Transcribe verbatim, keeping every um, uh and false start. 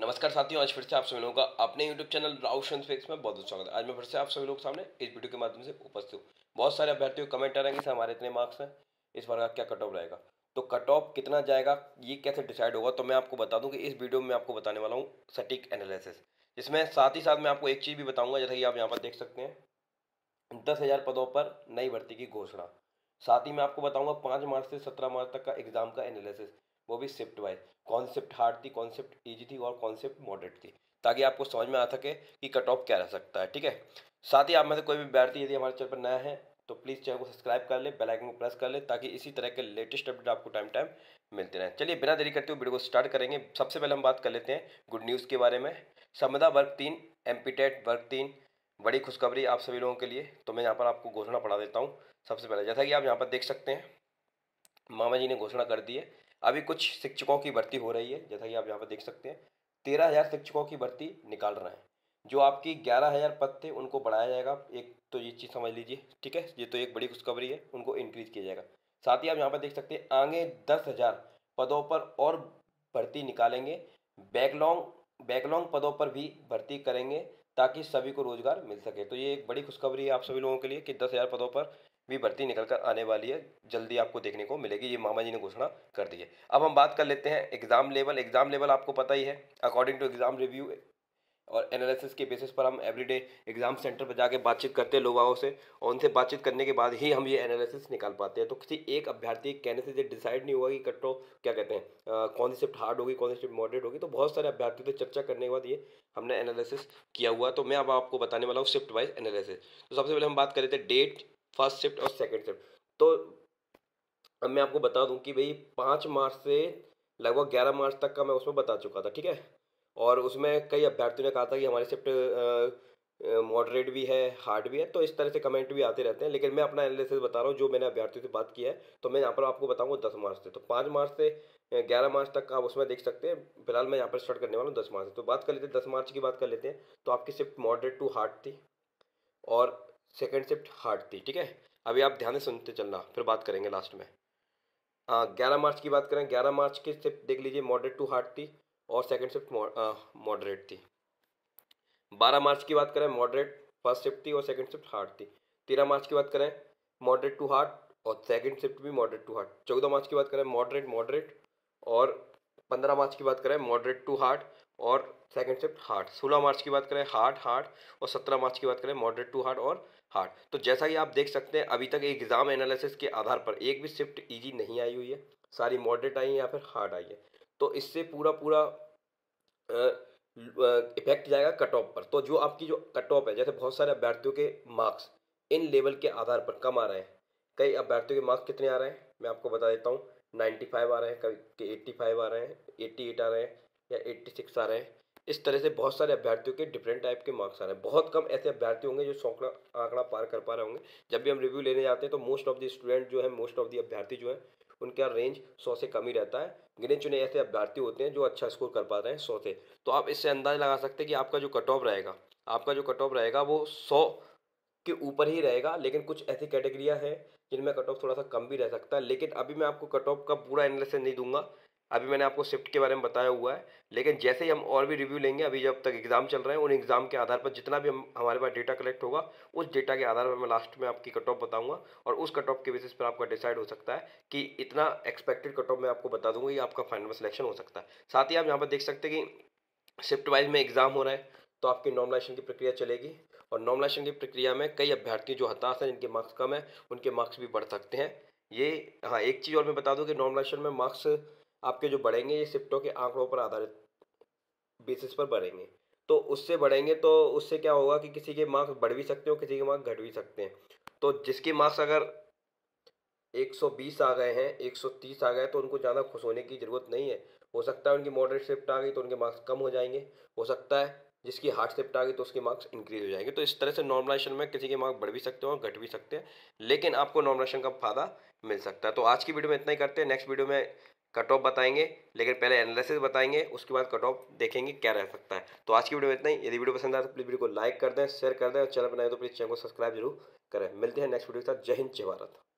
नमस्कार साथियों, आज फिर से आप सभी लोगों का अपने यूट्यूब चैनल राउशन फिक्स में बहुत बहुत स्वागत है। आज मैं फिर से आप सभी लोगों के सामने इस वीडियो के माध्यम से उपस्थित हूँ। बहुत सारे अभ्यर्थियों को कमेंट आ रहे हैं कि सर हमारे इतने मार्क्स हैं, इस बार का क्या कट ऑफ रहेगा, तो कट ऑफ कितना जाएगा, ये कैसे डिसाइड होगा। तो मैं आपको बता दूं कि इस वीडियो में आपको बताने वाला हूँ सटीक एनालिसिस, जिसमें साथ ही साथ मैं आपको एक चीज़ भी बताऊंगा, जैसा कि आप यहाँ पर देख सकते हैं दस हज़ार पदों पर नई भर्ती की घोषणा। साथ ही मैं आपको बताऊंगा पाँच मार्च से सत्रह मार्च तक का एग्जाम का एनालिसिस, वो भी शिफ्ट वाइज, कॉन्सेप्ट हार्ड थी, कॉन्सेप्ट इजी थी और कॉन्सेप्ट मॉडरेट थी, ताकि आपको समझ में आ सके कि कट ऑफ क्या रह सकता है। ठीक है, साथ ही आप में से कोई भी विद्यार्थी यदि हमारे चैनल पर नया है तो प्लीज़ चैनल को सब्सक्राइब कर ले, बेल आइकन को प्रेस कर ले, ताकि इसी तरह के लेटेस्ट अपडेट आपको टाइम टाइम मिलते रहें। चलिए बिना देरी करते हुए वीडियो को स्टार्ट करेंगे। सबसे पहले हम बात कर लेते हैं गुड न्यूज़ के बारे में। संविदा वर्ग तीन, एमपीटेट वर्ग तीन, बड़ी खुशखबरी आप सभी लोगों के लिए। तो मैं यहाँ पर आपको घोषणा पढ़ा देता हूँ। सबसे पहले जैसा कि आप यहाँ पर देख सकते हैं, मामा जी ने घोषणा कर दी है। अभी कुछ शिक्षकों की भर्ती हो रही है, जैसा कि आप यहाँ पर देख सकते हैं तेरह हजार शिक्षकों की भर्ती निकाल रहे हैं। जो आपकी ग्यारह हजार पद थे उनको बढ़ाया जाएगा, एक तो ये चीज़ समझ लीजिए। ठीक है, ये तो एक बड़ी खुशखबरी है, उनको इंक्रीज किया जाएगा। साथ ही आप यहाँ पर देख सकते हैं आगे दस हजार पदों पर और भर्ती निकालेंगे। बैकलॉन्ग बैकलॉन्ग पदों पर भी भर्ती करेंगे ताकि सभी को रोजगार मिल सके। तो ये एक बड़ी खुशखबरी है आप सभी लोगों के लिए कि दस हजार पदों पर भी भर्ती निकल कर आने वाली है, जल्दी आपको देखने को मिलेगी। ये मामा जी ने घोषणा कर दी है। अब हम बात कर लेते हैं एग्जाम लेवल। एग्जाम लेवल आपको पता ही है, अकॉर्डिंग टू एग्जाम रिव्यू और एनालिसिस के बेसिस पर हम एवरीडे एग्जाम सेंटर पर जाके बातचीत करते हैं लोगों से, और उनसे बातचीत करने के बाद ही हम ये एनालिसिस निकाल पाते हैं। तो किसी एक अभ्यर्थी के कहने से ये डिसाइड नहीं हुआ कि कट ऑफ क्या कहते हैं, अ, कौन सी शिफ्ट हार्ड होगी, कौन सी शिफ्ट मॉडरेट होगी। तो बहुत सारे अभ्यर्थियों से चर्चा करने के बाद ये हमने एनालिसिस किया हुआ। तो मैं अब आपको बताने वाला हूँ शिफ्ट वाइज एनालिसिस। तो सबसे पहले हम बात कर लेते हैं डेट, फर्स्ट शिफ्ट और सेकेंड शिफ्ट। तो अब मैं आपको बता दूं कि भाई पाँच मार्च से लगभग ग्यारह मार्च तक का मैं उसमें बता चुका था। ठीक है, और उसमें कई अभ्यर्थियों ने कहा था कि हमारी शिफ्ट मॉडरेट भी है, हार्ड भी है। तो इस तरह से कमेंट भी आते रहते हैं, लेकिन मैं अपना एनालिसिस बता रहा हूँ जो मैंने अभ्यर्थियों से बात किया है। तो मैं यहाँ पर आपको बताऊँगा दस मार्च से, तो पाँच मार्च से ग्यारह मार्च तक का आप उसमें देख सकते हैं। फिलहाल मैं यहाँ पर स्टार्ट करने वाला हूँ दस मार्च से। तो बात कर लेते हैं दस मार्च की बात कर लेते हैं। तो आपकी शिफ्ट मॉडरेट टू हार्ड थी और सेकेंड शिफ्ट हार्ड थी। ठीक है, अभी आप ध्यान से सुनते चलना, फिर बात करेंगे लास्ट में। ग्यारह मार्च की बात करें, ग्यारह मार्च की शिफ्ट देख लीजिए मॉडरेट टू हार्ड थी और सेकंड शिफ्ट मॉडरेट थी। बारह मार्च की बात करें मॉडरेट फर्स्ट शिफ्ट थी और सेकंड शिफ्ट हार्ड थी। तेरह मार्च की बात करें मॉडरेट टू हार्ड और सेकंड शिफ्ट भी मॉडरेट टू हार्ड। चौदह मार्च की बात करें मॉडरेट मॉडरेट और पंद्रह मार्च की बात करें मॉडरेट टू हार्ड और सेकंड शिफ्ट हार्ड। सोलह मार्च की बात करें हार्ड हार्ड और सत्रह मार्च की बात करें मॉडरेट टू हार्ड और हार्ड। तो जैसा कि आप देख सकते हैं अभी तक एग्जाम एनालिसिस के आधार पर एक भी शिफ्ट इजी नहीं आई हुई है, सारी मॉडरेट आई है या फिर हार्ड आई है। तो इससे पूरा पूरा इफेक्ट जाएगा कट ऑफ पर। तो जो आपकी जो कट ऑफ है, जैसे बहुत सारे अभ्यर्थियों के मार्क्स इन लेवल के आधार पर कम आ रहे हैं। कई अभ्यर्थियों के मार्क्स कितने आ रहे हैं मैं आपको बता देता हूँ, पचानवे आ रहे हैं, कभी के पचासी आ रहे हैं, अट्ठासी आ रहे हैं या छियासी आ रहे हैं। इस तरह से बहुत सारे अभ्यर्थियों के डिफरेंट टाइप के मार्क्स आ रहे हैं। बहुत कम ऐसे अभ्यर्थी होंगे जो सौ आंकड़ा पार कर पा रहे होंगे। जब भी हम रिव्यू लेने जाते हैं तो मोस्ट ऑफ द स्टूडेंट जो है, मोस्ट ऑफ द अभ्यर्थी जो है, उनका रेंज सौ से कम ही रहता है। गिने चुने ऐसे अभ्यर्थी होते हैं जो अच्छा स्कोर कर पाते हैं सौ से। तो आप इससे अंदाजा लगा सकते हैं कि आपका जो कट ऑफ रहेगा, आपका जो कट ऑफ रहेगा वो सौ के ऊपर ही रहेगा। लेकिन कुछ ऐसी कैटेगरियां हैं जिनमें कट ऑफ थोड़ा सा कम भी रह सकता है। लेकिन अभी मैं आपको कट ऑफ का पूरा एनालिसिस नहीं दूंगा, अभी मैंने आपको शिफ्ट के बारे में बताया हुआ है। लेकिन जैसे ही हम और भी रिव्यू लेंगे, अभी जब तक एग्जाम चल रहे हैं, उन एग्जाम के आधार पर जितना भी हम हमारे पास डेटा कलेक्ट होगा, उस डेटा के आधार पर मैं लास्ट में आपकी कट ऑफ बताऊंगा, और उस कट ऑफ के बेसिस पर आपका डिसाइड हो सकता है कि इतना एक्सपेक्टेड कट ऑफ मैं आपको बता दूंगा, ये आपका फाइनल सिलेक्शन हो सकता है। साथ ही आप यहाँ पर देख सकते हैं कि शिफ्ट वाइज में एग्जाम हो रहा है, तो आपकी नॉर्मलाइजेशन की प्रक्रिया चलेगी। और नॉर्मलाइजेशन की प्रक्रिया में कई अभ्यर्थी जो हताश हैं, जिनके मार्क्स कम है, उनके मार्क्स भी बढ़ सकते हैं। ये हाँ, एक चीज़ और मैं बता दूं कि नॉर्मलाइजेशन में मार्क्स आपके जो बढ़ेंगे ये शिफ्टों के आंकड़ों पर आधारित बेसिस पर बढ़ेंगे। तो उससे बढ़ेंगे तो उससे क्या होगा कि किसी के मार्क्स बढ़ भी सकते हो, किसी के मार्क्स घट भी सकते हैं। तो जिसके मार्क्स अगर एक सौ बीस आ गए हैं, एक सौ तीस आ गए, तो उनको ज़्यादा खुश होने की ज़रूरत नहीं है। हो सकता है उनकी मॉडरेट शिफ्ट आ गई तो उनके मार्क्स कम हो जाएंगे, हो सकता है जिसकी हार्ड शिफ्ट आ गई तो उसके मार्क्स इंक्रीज हो जाएंगे। तो इस तरह से नॉर्मलाइजेशन में किसी के मार्क्स बढ़ भी सकते हैं और घट भी सकते हैं, लेकिन आपको नॉर्मलाइजेशन का फायदा मिल सकता है। तो आज की वीडियो में इतना ही करते हैं, नेक्स्ट वीडियो में कट ऑफ बताएंगे, लेकिन पहले एनालिसिस बताएंगे, उसके बाद कट ऑफ देखेंगे क्या रह सकता है। तो आज की वीडियो में इतना ही। यदि वीडियो पसंद आए तो प्लीज़ वीडियो को लाइक कर दें, शेयर कर दें, और चैनल बनाए तो प्लीज़ चैनल को सब्सक्राइब जरूर करें। मिलते हैं नेक्स्ट वीडियो के साथ। जय हिंद, जय भारत।